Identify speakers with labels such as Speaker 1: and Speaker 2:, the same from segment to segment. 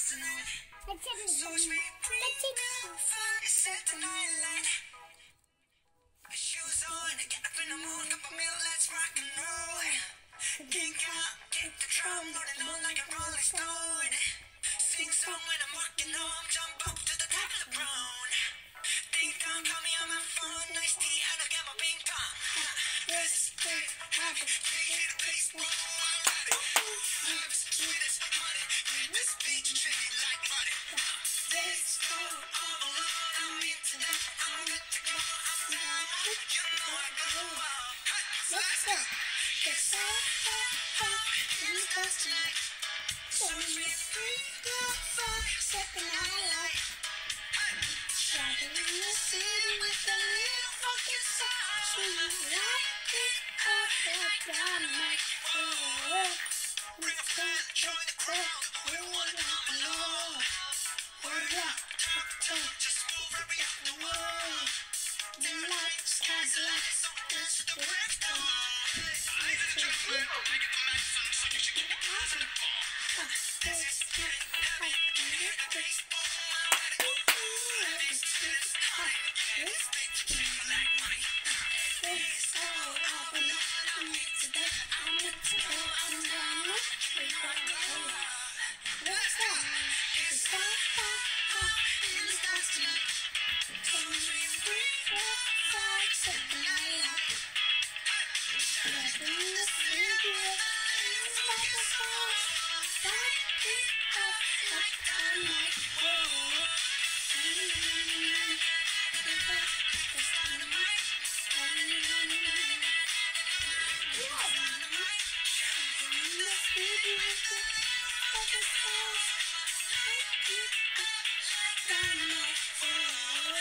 Speaker 1: Shoes on, get up in the morning, cup of milk, let's rock and roll. Kick out, kick the drum, rolling on like a rolling stone. Sing song when I'm walking home, jump up to the top of the brown. Ding dong, call me on my phone, nice tea, and I'll get my ping pong. This thing happens, take it, pace, roll, I'm ready. Life's sweet as honey, and this beat treat me like money. This cold, all alone, I'm into that, I'm good to go, I'm down. You know I go wild. Let's go. It's so hot, in the dust tonight. So me 3, 4, 5, second highlight. Shining in the city with a little fucking song. Swinging like it up, that dynamite. Bring a fan, join the crowd. We want to come along. Word up, top to toe, just move every up the wall. The lights, sky's the lights, so dance to the break of dawn. Ladies and gentlemen, take it to my son, so you should keep your eyes on the ball. This is getting heavy, and hear the bass, boom, I'm ready. Ladies, this is hot, this beat treat me like money. This is all up and up, I'm into that, I'm into go, I'm down, we got to go. Let's go, it's so hot, in the stars tonight. 2, 3, 4, 5, second highlight. Shining in the city with a little fucking song. Light it up like dynamite. Whoa. It's dynamite. Shining in the city with a little fucking song. Light it up like dynamite. Whoa.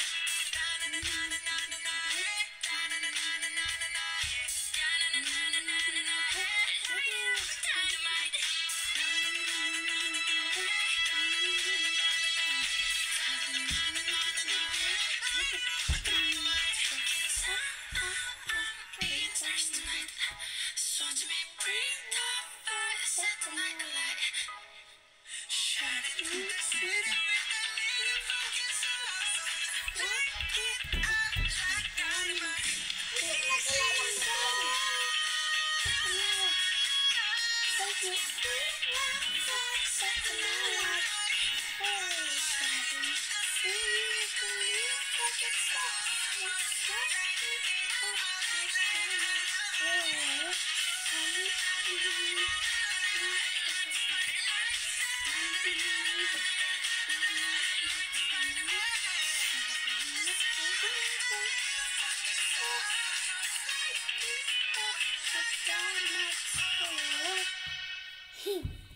Speaker 1: So to me, bring the fire, set the night alight. Shining in the city with a little fucking song. Light it up like dynamite. Dynamite.